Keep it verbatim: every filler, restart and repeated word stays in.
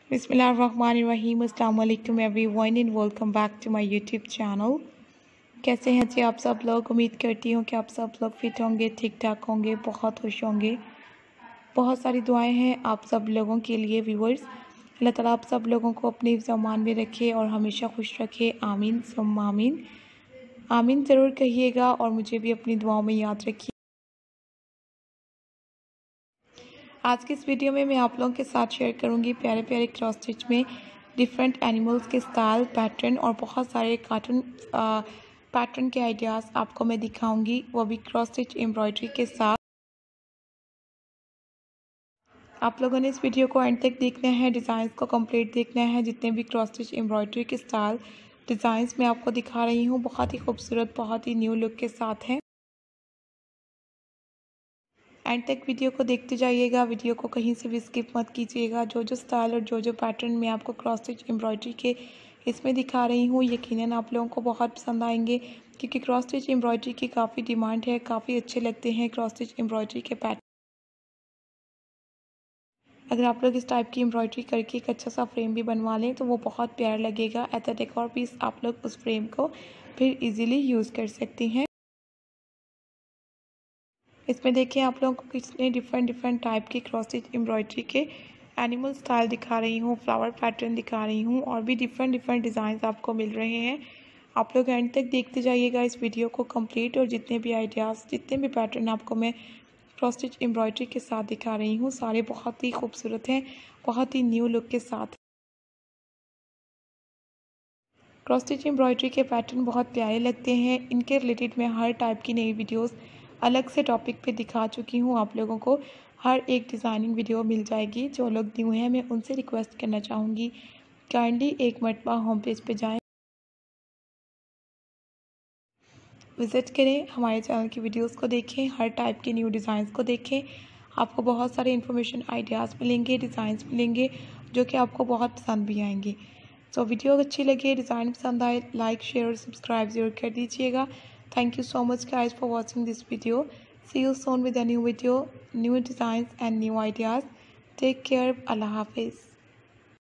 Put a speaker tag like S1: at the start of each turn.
S1: बिस्मिल्लाहिर्रहमानिर्रहीम अस्सलाम वालेकुम everyone and welcome back to my YouTube channel. कैसे हैं जी आप सब लोग। उम्मीद करती हूँ कि आप सब लोग फिट होंगे, ठीक ठाक होंगे, बहुत खुश होंगे। बहुत सारी दुआएं हैं आप सब लोगों के लिए व्यूअर्स। अल्लाह ताला आप सब लोगों को अपने ज़मान में रखे और हमेशा खुश रखे। आमीन सुम्मा आमीन। आमीन ज़रूर कहिएगा और मुझे भी अपनी दुआओं में याद रखिए। आज की इस वीडियो में मैं आप लोगों के साथ शेयर करूंगी प्यारे प्यारे क्रॉस स्टिच में डिफरेंट एनिमल्स के स्टाइल, पैटर्न और बहुत सारे कार्टून पैटर्न के आइडियाज़ आपको मैं दिखाऊंगी, वो भी क्रॉस स्टिच एम्ब्रॉयडरी के साथ। आप लोगों ने इस वीडियो को एंड तक देखना है, डिज़ाइंस को कंप्लीट देखना है। जितने भी क्रॉस स्टिच एम्ब्रॉयडरी के स्टाइल डिज़ाइंस मैं आपको दिखा रही हूँ बहुत ही खूबसूरत, बहुत ही न्यू लुक के साथ हैं। एंड तक वीडियो को देखते जाइएगा, वीडियो को कहीं से भी स्किप मत कीजिएगा। जो जो स्टाइल और जो जो पैटर्न मैं आपको क्रॉस स्टिच एम्ब्रॉयडरी के इसमें दिखा रही हूँ यकीनन आप लोगों को बहुत पसंद आएंगे, क्योंकि क्रॉस स्टिच एम्ब्रॉयडरी की काफ़ी डिमांड है, काफ़ी अच्छे लगते हैं क्रॉस स्टिच एम्ब्रॉयडरी के पैटर्न। अगर आप लोग इस टाइप की एम्ब्रॉयडरी करके एक अच्छा सा फ्रेम भी बनवा लें तो वो बहुत प्यारा लगेगा। एज अ डेकोर पीस आप लोग उस फ्रेम को फिर इजीली यूज़ कर सकती हैं। इसमें देखिए आप लोगों को कितने डिफरेंट डिफरेंट टाइप की क्रॉस स्टिच एम्ब्रॉयडरी के एनिमल स्टाइल दिखा रही हूँ, फ्लावर पैटर्न दिखा रही हूँ और भी डिफरेंट डिफरेंट डिज़ाइन आपको मिल रहे हैं। आप लोग एंड तक देखते जाइएगा इस वीडियो को कंप्लीट। और जितने भी आइडियाज़, जितने भी पैटर्न आपको मैं क्रॉस स्टिच एम्ब्रॉयडरी के साथ दिखा रही हूँ सारे बहुत ही खूबसूरत हैं, बहुत ही न्यू लुक के साथ। क्रॉस स्टिच एम्ब्रॉयडरी के पैटर्न बहुत प्यारे लगते हैं। इनके रिलेटेड मैं हर टाइप की नई वीडियोस अलग से टॉपिक पे दिखा चुकी हूँ। आप लोगों को हर एक डिज़ाइनिंग वीडियो मिल जाएगी। जो लोग न्यू हैं मैं उनसे रिक्वेस्ट करना चाहूँगी काइंडली एक मरतबा होम पेज पे जाएं, विज़िट करें, हमारे चैनल की वीडियोस को देखें, हर टाइप के न्यू डिज़ाइंस को देखें। आपको बहुत सारे इन्फॉर्मेशन आइडियाज़ मिलेंगे, डिज़ाइंस मिलेंगे जो कि आपको बहुत पसंद भी आएंगे। तो वीडियो अच्छी लगी, डिज़ाइन पसंद आए, लाइक शेयर और सब्सक्राइब ज़रूर कर दीजिएगा। Thank you so much guys for watching this video. See you soon with a new video, new designs and new ideas. Take care, अल्लाह हाफिज़।